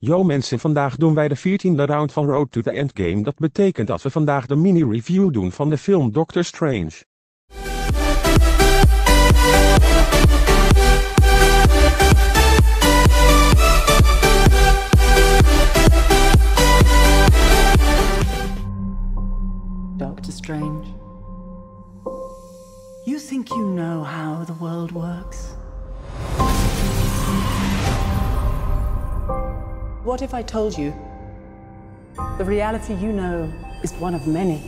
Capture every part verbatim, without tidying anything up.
Yo mensen, vandaag doen wij de veertiende round van Road to the Endgame. Dat betekent dat we vandaag de mini-review doen van de film Doctor Strange. Doctor Strange, you think you know how the world works? What if I told you the reality you know is one of many?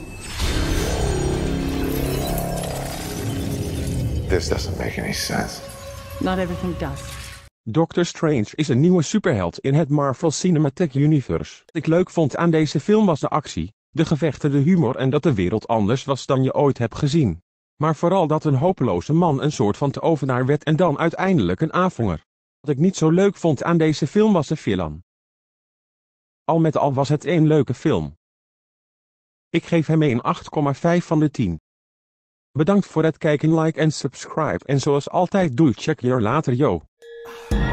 This doesn't make any sense. Not everything does. Doctor Strange is een nieuwe superheld in het Marvel Cinematic Universe. Wat ik leuk vond aan deze film was de actie, de gevechten, de humor en dat de wereld anders was dan je ooit hebt gezien. Maar vooral dat een hopeloze man een soort van tovenaar werd en dan uiteindelijk een aanvanger. Wat ik niet zo leuk vond aan deze film was de villain. Al met al was het een leuke film. Ik geef hem een acht komma vijf van de tien. Bedankt voor het kijken, like en subscribe en zoals altijd doei, check je later yo.